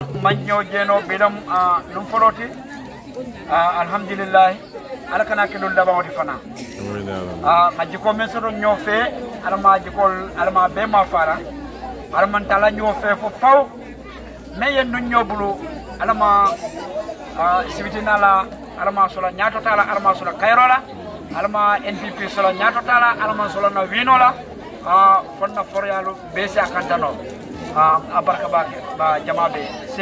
manjo jeno bilam dum foloti alhamdulillah ala kana ke dul daba wadi fana maji ko men sodo ñofe ala ma jikol ala ma be ma fara ala man tala ñofe fo faw me yen no ñobulu ala ma sibitina la ala ma sola ñaato tala ala ma sola kayrola ala ma npp sola ñaato tala ala ma sola na winola fonna foryalu be se akantano abarka ba jamabe